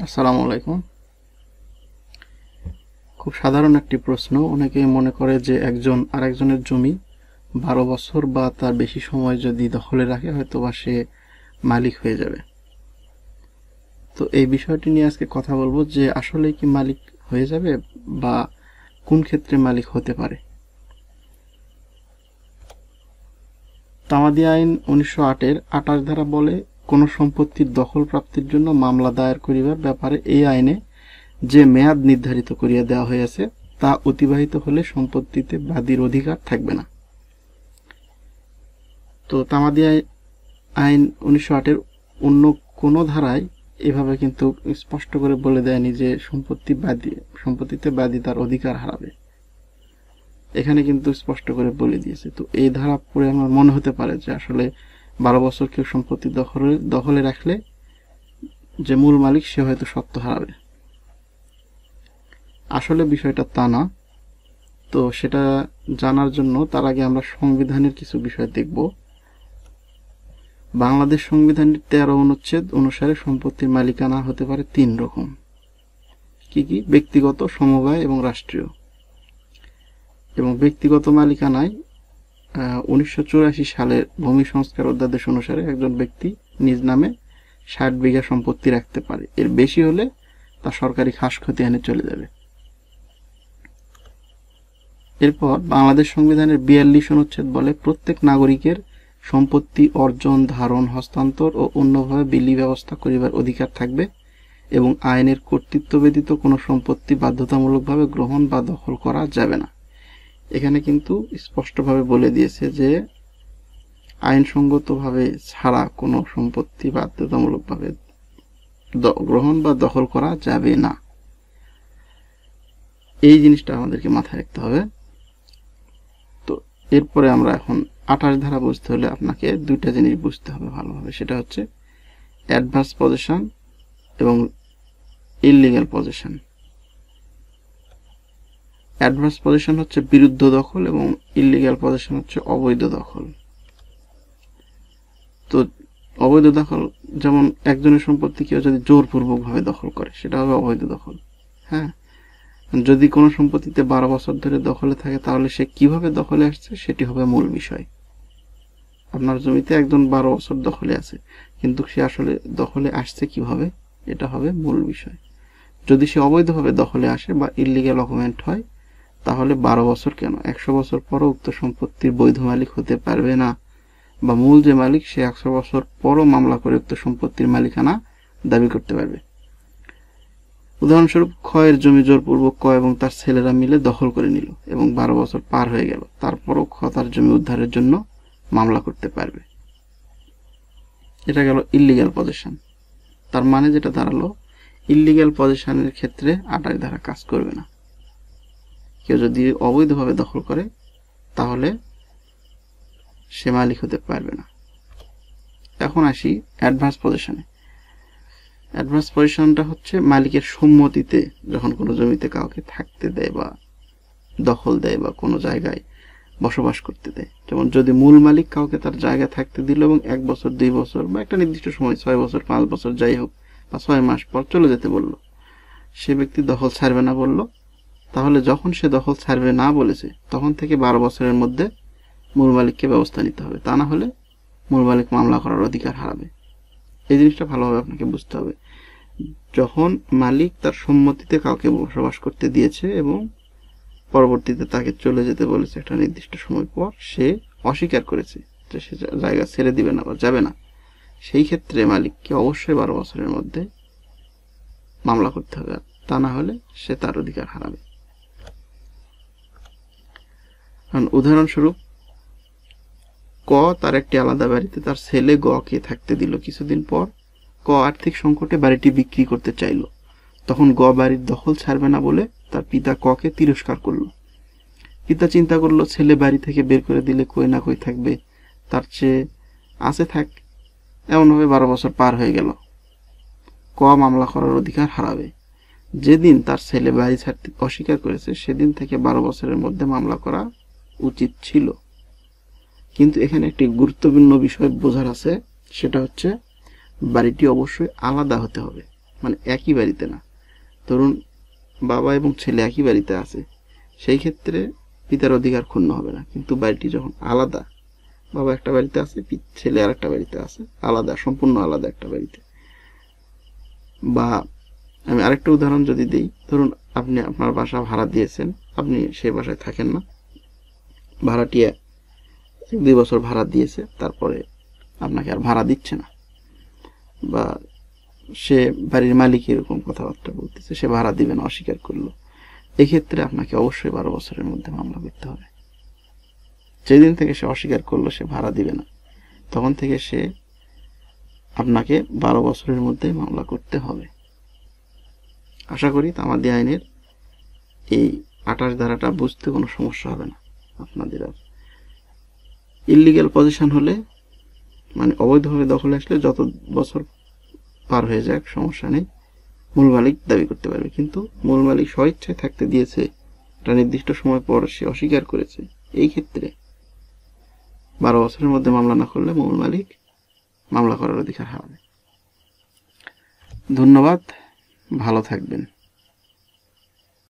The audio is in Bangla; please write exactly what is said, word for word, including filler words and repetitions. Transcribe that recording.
আসসালামু আলাইকুম। খুব সাধারণ একটি প্রশ্ন। অনেকে মনে করে যে একজন আরেকজনের জমি বারো বছর বা তার বেশি সময় যদি দখলে রাখে হয়তো বা সে মালিক হয়ে যাবে। তো এই বিষয়টি নিয়ে আজকে কথা বলবো যে আসলে কি মালিক হয়ে যাবে বা কোন ক্ষেত্রে মালিক হতে পারে। তামাদি আইন উনিশশো আটের আঠাশ ধারা বলে কোন সম্পত্তির দখল প্রাপ্তির জন্য মামলা দায়ের করিবার ব্যাপারে এই আইনে যে মেয়াদ নির্ধারিত করিয়া দেওয়া হয়েছে তা অতিবাহিত হলে সম্পত্তিতে বাদীর অধিকার থাকবে না। তো তামাদি আইন উনিশশো আটের অন্য কোনো ধারায় এভাবে কিন্তু স্পষ্ট করে বলে দেয়নি যে সম্পত্তি বাদী সম্পত্তিতে বাদী তার অধিকার হারাবে। এখানে কিন্তু স্পষ্ট করে বলে দিয়েছে। তো এই ধারা পড়ে আমার মনে হতে পারে যে আসলে বারো বছর কেউ সম্পত্তি দখলে দখলে রাখলে যে মূল মালিক সে হয়তো সত্ত্ব হারাবে। আসলে বিষয়টা তা না। তো সেটা জানার জন্য তার আগে আমরা সংবিধানের কিছু বিষয় দেখব। বাংলাদেশ সংবিধানের তেরো অনুচ্ছেদ অনুসারে সম্পত্তির মালিকানা হতে পারে তিন রকম। কি কি? ব্যক্তিগত, সমবায় এবং রাষ্ট্রীয়। এবং ব্যক্তিগত মালিকানায় উনিশশো চুরাশি সালের ভূমি সংস্কার অধ্যাদেশ অনুসারে একজন ব্যক্তি নিজ নামে ষাট বিঘা সম্পত্তি রাখতে পারে। এর বেশি হলে তা সরকারি খাস খতিয়ানে চলে যাবে। এরপর বাংলাদেশ সংবিধানের বিয়াল্লিশ অনুচ্ছেদ বলে প্রত্যেক নাগরিকের সম্পত্তি অর্জন, ধারণ, হস্তান্তর ও অন্যভাবে বিলি ব্যবস্থা করিবার অধিকার থাকবে এবং আইনের কর্তৃত্ব ব্যতীত কোনো সম্পত্তি বাধ্যতামূলকভাবে গ্রহণ বা দখল করা যাবে না। এখানে কিন্তু স্পষ্টভাবে বলে দিয়েছে যে আইনসঙ্গতভাবে ছাড়া কোনো সম্পত্তি বাধ্যতামূলকভাবে গ্রহণ বা দখল করা যাবে না। এই জিনিসটা আমাদেরকে মাথায় রাখতে হবে। তো এরপরে আমরা এখন আঠাশ ধারা বুঝতে হলে আপনাকে দুইটা জিনিস বুঝতে হবে ভালোভাবে। সেটা হচ্ছে অ্যাডভার্স পজেশন এবং ইললিগ্যাল পজেশন। অ্যাডভার্স পজেশন হচ্ছে বিরুদ্ধ দখল এবং ইললিগ্যাল পজেশন হচ্ছে অবৈধ দখল। তো অবৈধ দখল যেমন একজনের সম্পত্তি কেউ যদি জোরপূর্বকভাবে দখল করে সেটা হবে অবৈধ দখল। হ্যাঁ, যদি কোনো সম্পত্তিতে বারো বছর ধরে দখলে থাকে তাহলে সে কিভাবে দখলে আসছে সেটি হবে মূল বিষয়। আপনার জমিতে একজন বারো বছর দখলে আছে কিন্তু সে আসলে দখলে আসছে কিভাবে, এটা হবে মূল বিষয়। যদি সে অবৈধভাবে দখলে আসে বা ইললিগ্যাল অকুপেন্ট হয় তাহলে বারো বছর কেন একশো বছর পরও উক্ত সম্পত্তির বৈধ মালিক হতে পারবে না, বা মূল যে মালিক সে একশো বছর পরও মামলা করে উক্ত সম্পত্তির মালিকানা দাবি করতে পারবে। উদাহরণস্বরূপ ক্ষয়ের জমি জোরপূর্বক ক এবং তার ছেলেরা মিলে দখল করে নিল এবং বারো বছর পার হয়ে গেল, তারপরও খ তার জমি উদ্ধারের জন্য মামলা করতে পারবে। এটা গেল ইললিগ্যাল পজেশন। তার মানে যেটা দাঁড়ালো ইললিগ্যাল পজেশনের ক্ষেত্রে আঠাশ ধারা কাজ করবে না। কেউ যদি অবৈধভাবে দখল করে তাহলে সে মালিক হতে পারবে না। এখন আসি অ্যাডভার্স পজিশনে। অ্যাডভার্স পজিশনটা হচ্ছে মালিকের সম্মতিতে যখন কোনো জমিতে কাউকে থাকতে দেয় বা দখল দেয় বা কোনো জায়গায় বসবাস করতে দেয়। যেমন যদি মূল মালিক কাউকে তার জায়গায় থাকতে দিল এবং এক বছর দুই বছর বা একটা নির্দিষ্ট সময় ছয় বছর পাঁচ বছর যাই হোক বা ছয় মাস পর চলে যেতে বলল, সে ব্যক্তি দখল ছাড়বে না বলল, তাহলে যখন সে দখল ছাড়বে না বলেছে তখন থেকে বারো বছরের মধ্যে মূল মালিককে ব্যবস্থা নিতে হবে। তা না হলে মূল মালিক মামলা করার অধিকার হারাবে। এই জিনিসটা ভালোভাবে আপনাকে বুঝতে হবে। যখন মালিক তার সম্মতিতে কাউকে বসবাস করতে দিয়েছে এবং পরবর্তীতে তাকে চলে যেতে বলেছে একটা নির্দিষ্ট সময় পর, সে অস্বীকার করেছে যে সে জায়গা ছেড়ে দিবে না বা যাবে না, সেই ক্ষেত্রে মালিককে অবশ্যই বারো বছরের মধ্যে মামলা করতে হবে। তা না হলে সে তার অধিকার হারাবে। উদাহরণস্বরূপ ক তার একটি আলাদা বাড়িতে তার ছেলে গ কে থাকতে দিল। কিছুদিন পর ক আর্থিক সংকটে বাড়িটি বিক্রি করতে চাইল। তখন গ বাড়ির দখল ছাড়বে না বলে তার পিতা ক কে তিরস্কার করল। পিতা চিন্তা করলো ছেলে বাড়ি থেকে বের করে দিলে কই না কই থাকবে, তার চেয়ে আছে থাক। এমনভাবে বারো বছর পার হয়ে গেল। ক মামলা করার অধিকার হারাবে। যেদিন তার ছেলে বাড়ি ছাড়তে অস্বীকার করেছে সেদিন থেকে বারো বছরের মধ্যে মামলা করা উচিত ছিল। কিন্তু এখানে একটি গুরুত্বপূর্ণ বিষয় বোঝার আছে, সেটা হচ্ছে বাড়িটি অবশ্যই আলাদা হতে হবে। মানে একই বাড়িতে না। ধরুন বাবা এবং ছেলে একই বাড়িতে আছে, সেই ক্ষেত্রে পিতার অধিকার ক্ষুণ্ণ হবে না। কিন্তু বাড়িটি যখন আলাদা, বাবা একটা বাড়িতে আছে, ছেলে আর একটা বাড়িতে আছে, আলাদা, সম্পূর্ণ আলাদা একটা বাড়িতে। বা আমি আরেকটা উদাহরণ যদি দিই, ধরুন আপনি আপনার বাসা ভাড়া দিয়েছেন, আপনি সেই বাসায় থাকেন না, ভাড়াটিয়া এক দুই বছর ভাড়া দিয়েছে, তারপরে আপনাকে আর ভাড়া দিচ্ছে না, বা সে বাড়ির মালিক এরকম কথাবার্তা বলতেছে, সে ভাড়া দিবে না, অস্বীকার করলো, এক্ষেত্রে আপনাকে অবশ্যই বারো বছরের মধ্যে মামলা করতে হবে। যেদিন থেকে সে অস্বীকার করলো সে ভাড়া দিবে না, তখন থেকে সে আপনাকে বারো বছরের মধ্যে মামলা করতে হবে। আশা করি তামাদি আইনের এই আঠাশ ধারাটা বুঝতে কোনো সমস্যা হবে না আপনাদের। আর ইললিগ্যাল পজিশন হলে, মানে অবৈধভাবে দখলে আসলে যত বছর পার হয়ে যাক সমস্যা নেই, মূল মালিক দাবি করতে পারবে। কিন্তু মূল মালিক স্বইচ্ছায় থাকতে দিয়েছে, একটা নির্দিষ্ট সময় পর সে অস্বীকার করেছে, এই ক্ষেত্রে বারো বছরের মধ্যে মামলা না করলে মূল মালিক মামলা করার অধিকার হারাবে। ধন্যবাদ, ভালো থাকবেন।